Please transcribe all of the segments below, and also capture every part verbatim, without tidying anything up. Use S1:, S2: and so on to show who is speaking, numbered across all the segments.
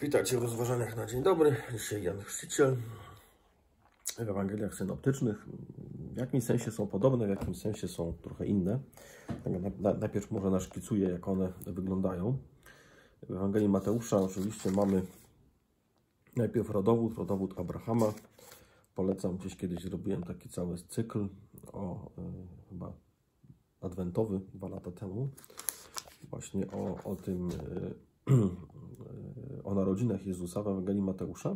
S1: Witajcie w rozważaniach na dzień dobry. Dzisiaj Jan Chrzciciel. W Ewangeliach synoptycznych w jakimś sensie są podobne, w jakimś sensie są trochę inne. Najpierw może naszkicuję, jak one wyglądają. W Ewangelii Mateusza oczywiście mamy najpierw rodowód, rodowód Abrahama. Polecam, gdzieś kiedyś zrobiłem taki cały cykl o y, chyba adwentowy dwa lata temu. Właśnie o, o tym y, o narodzinach Jezusa w Ewangelii Mateusza.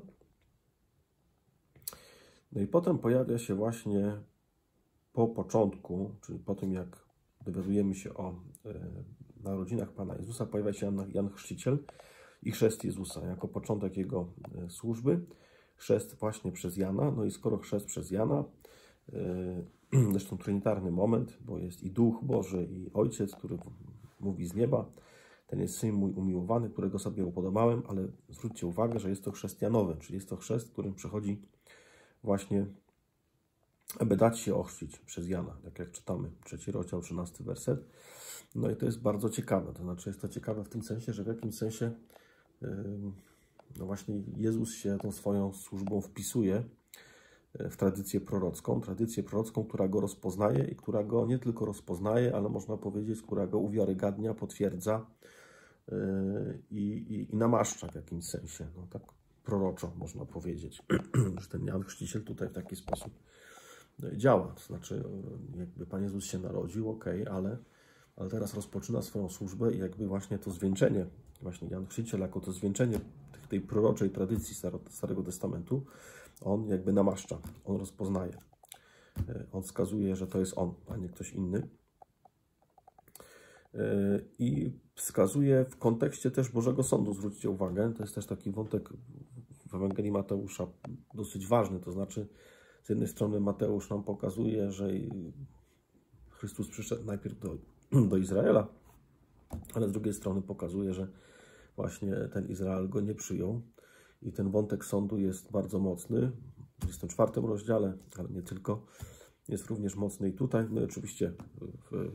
S1: No i potem pojawia się właśnie po początku, czyli po tym, jak dowiadujemy się o y, narodzinach Pana Jezusa, pojawia się Jan, Jan Chrzciciel i chrzest Jezusa jako początek Jego y, służby. Chrzest właśnie przez Jana. No i skoro chrzest przez Jana, y, zresztą trinitarny moment, bo jest i Duch Boży, i Ojciec, który mówi z nieba. Ten jest Syn mój umiłowany, którego sobie upodobałem, ale zwróćcie uwagę, że jest to chrzest Janowy, czyli jest to chrzest, którym przychodzi właśnie, aby dać się ochrzcić przez Jana, tak jak czytamy, trzeci rozdział, trzynasty werset. No i to jest bardzo ciekawe, to znaczy jest to ciekawe w tym sensie, że w jakimś sensie yy, no właśnie Jezus się tą swoją służbą wpisuje w tradycję prorocką, tradycję prorocką, która go rozpoznaje i która go nie tylko rozpoznaje, ale można powiedzieć, która go uwiarygadnia, potwierdza yy, i, i, i namaszcza w jakimś sensie. No, tak proroczo można powiedzieć, że ten Jan Chrzciciel tutaj w taki sposób działa. To znaczy, jakby Pan Jezus się narodził, ok, ale, ale teraz rozpoczyna swoją służbę i jakby właśnie to zwieńczenie, właśnie Jan Chrzciciel jako to zwieńczenie tej proroczej tradycji Starego Testamentu, on jakby namaszcza, on rozpoznaje. On wskazuje, że to jest on, a nie ktoś inny. I wskazuje w kontekście też Bożego Sądu, zwróćcie uwagę, to jest też taki wątek w Ewangelii Mateusza dosyć ważny, to znaczy z jednej strony Mateusz nam pokazuje, że Chrystus przyszedł najpierw do, do Izraela, ale z drugiej strony pokazuje, że właśnie ten Izrael go nie przyjął. I ten wątek sądu jest bardzo mocny. W dwudziestym czwartym rozdziale, ale nie tylko. Jest również mocny i tutaj. No i oczywiście w, w,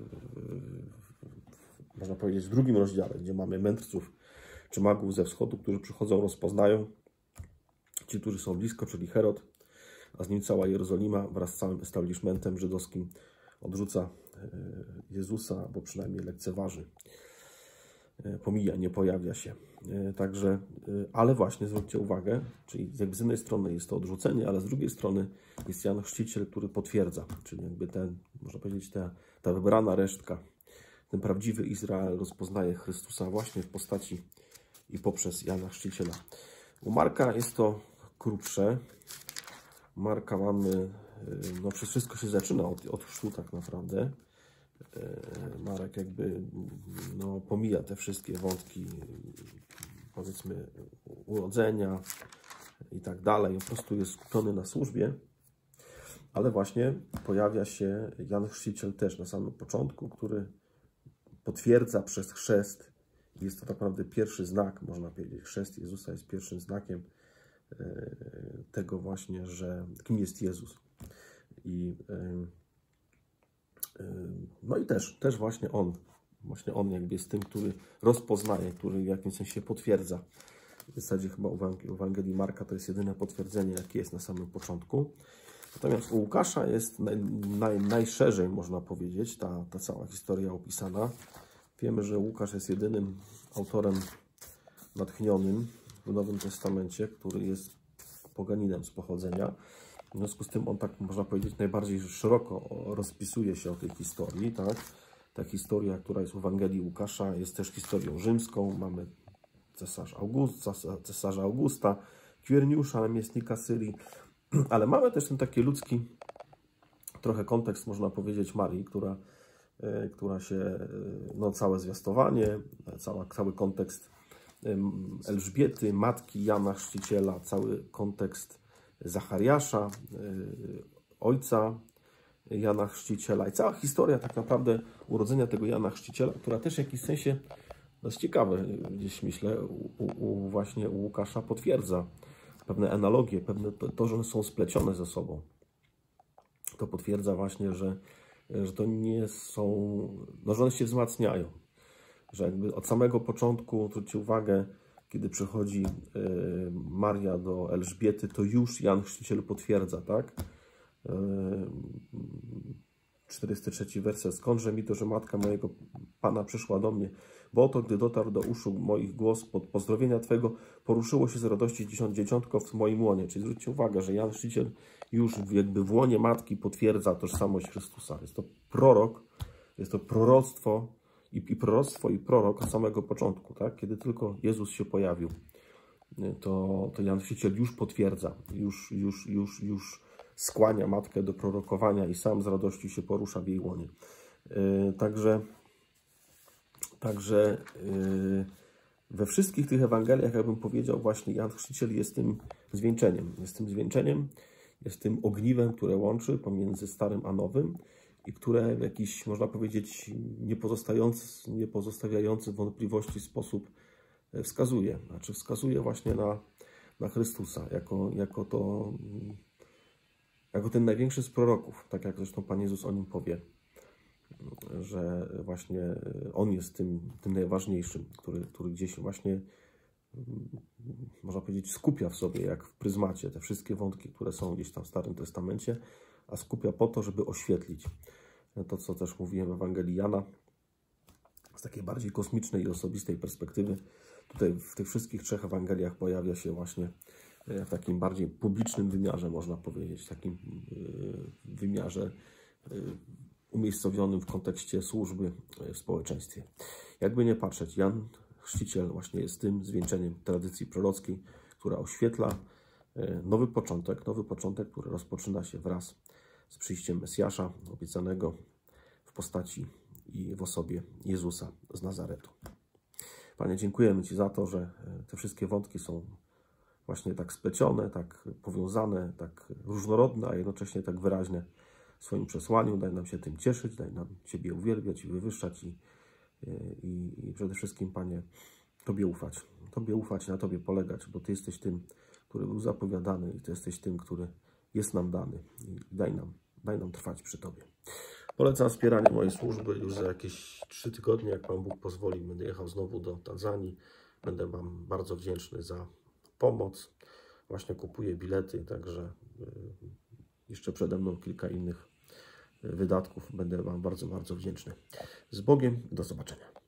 S1: w, można powiedzieć w drugim rozdziale, gdzie mamy mędrców czy magów ze wschodu, którzy przychodzą, rozpoznają. Ci, którzy są blisko, czyli Herod, a z nim cała Jerozolima wraz z całym establishmentem żydowskim odrzuca Jezusa, bo przynajmniej lekceważy. Pomija, nie pojawia się. Także, ale właśnie zwróćcie uwagę, czyli jakby z jednej strony jest to odrzucenie, ale z drugiej strony jest Jan Chrzciciel, który potwierdza, czyli jakby ten, można powiedzieć, ta, ta wybrana resztka, ten prawdziwy Izrael rozpoznaje Chrystusa właśnie w postaci i poprzez Jana Chrzciciela. U Marka jest to krótsze. U Marka mamy, no przez wszystko się zaczyna od, od chrztu tak naprawdę. Marek jakby no, pomija te wszystkie wątki, powiedzmy, urodzenia i tak dalej. Po prostu jest skupiony na służbie, ale właśnie pojawia się Jan Chrzciciel też na samym początku, który potwierdza przez chrzest. Jest to tak naprawdę pierwszy znak, można powiedzieć. Chrzest Jezusa jest pierwszym znakiem tego właśnie, że kim jest Jezus. I No i też, też właśnie on, właśnie on jakby jest tym, który rozpoznaje, który w jakimś sensie potwierdza. W zasadzie chyba u Ewangelii Marka to jest jedyne potwierdzenie, jakie jest na samym początku. Natomiast u Łukasza jest naj, naj, najszerzej, można powiedzieć, ta, ta cała historia opisana. Wiemy, że Łukasz jest jedynym autorem natchnionym w Nowym Testamencie, który jest poganinem z pochodzenia. W związku z tym on, tak można powiedzieć, najbardziej szeroko rozpisuje się o tej historii. Tak? Ta historia, która jest w Ewangelii Łukasza, jest też historią rzymską. Mamy cesarz August, cesarza Augusta, Kwiriniusza, namiestnika Syrii. Ale mamy też ten taki ludzki trochę kontekst, można powiedzieć, Marii, która, która się, no całe zwiastowanie, cała, cały kontekst Elżbiety, matki Jana Chrzciciela, cały kontekst Zachariasza, ojca Jana Chrzciciela i cała historia tak naprawdę urodzenia tego Jana Chrzciciela, która też w jakimś sensie, no jest ciekawe, gdzieś myślę, u, u, właśnie u Łukasza potwierdza pewne analogie, pewne to, to, że one są splecione ze sobą. To potwierdza właśnie, że, że to nie są, no że one się wzmacniają, że jakby od samego początku, zwróćcie uwagę, kiedy przychodzi Maria do Elżbiety, to już Jan Chrzciciel potwierdza, tak? czterdziesty trzeci werset. Skądże mi to, że matka mojego Pana przyszła do mnie? Bo oto, gdy dotarł do uszu moich głos pod pozdrowienia Twego, poruszyło się z radości dziesiąt, dzieciątko w moim łonie. Czyli zwróćcie uwagę, że Jan Chrzciciel już jakby w łonie matki potwierdza tożsamość Chrystusa. Jest to prorok, jest to proroctwo i, i proroctwo i prorok od samego początku, tak? Kiedy tylko Jezus się pojawił, to, to Jan Chrzciciel już potwierdza, już, już, już, już skłania matkę do prorokowania i sam z radości się porusza w jej łonie. Yy, także także yy, we wszystkich tych Ewangeliach, jakbym powiedział, właśnie Jan Chrzciciel jest tym zwieńczeniem. Jest tym zwieńczeniem, jest tym ogniwem, które łączy pomiędzy Starym a Nowym i które w jakiś, można powiedzieć, nie, pozostający, nie pozostawiający wątpliwości sposób wskazuje. Znaczy wskazuje właśnie na, na Chrystusa, jako, jako to... jako ten największy z proroków, tak jak zresztą Pan Jezus o nim powie, że właśnie On jest tym, tym najważniejszym, który, który gdzieś właśnie, można powiedzieć, skupia w sobie, jak w pryzmacie, te wszystkie wątki, które są gdzieś tam w Starym Testamencie, a skupia po to, żeby oświetlić to, co też mówiłem w Ewangelii Jana, z takiej bardziej kosmicznej i osobistej perspektywy. Tutaj w tych wszystkich trzech Ewangeliach pojawia się właśnie w takim bardziej publicznym wymiarze, można powiedzieć, w takim wymiarze umiejscowionym w kontekście służby w społeczeństwie. Jakby nie patrzeć, Jan Chrzciciel właśnie jest tym zwieńczeniem tradycji prorockiej, która oświetla nowy początek, nowy początek, który rozpoczyna się wraz z przyjściem Mesjasza, obiecanego w postaci i w osobie Jezusa z Nazaretu. Panie, dziękujemy Ci za to, że te wszystkie wątki są właśnie tak splecione, tak powiązane, tak różnorodne, a jednocześnie tak wyraźne w swoim przesłaniu. Daj nam się tym cieszyć, daj nam Ciebie uwielbiać i wywyższać i, i, i przede wszystkim, Panie, Tobie ufać. Tobie ufać, na Tobie polegać, bo Ty jesteś tym, który był zapowiadany i Ty jesteś tym, który jest nam dany. I daj nam, daj nam trwać przy Tobie. Polecam wspieranie mojej służby. Już za jakieś trzy tygodnie, jak Pan Bóg pozwoli, będę jechał znowu do Tanzanii. Będę Wam bardzo wdzięczny za pomoc. Właśnie kupuję bilety, także jeszcze przede mną kilka innych wydatków. Będę Wam bardzo, bardzo wdzięczny. Z Bogiem, do zobaczenia.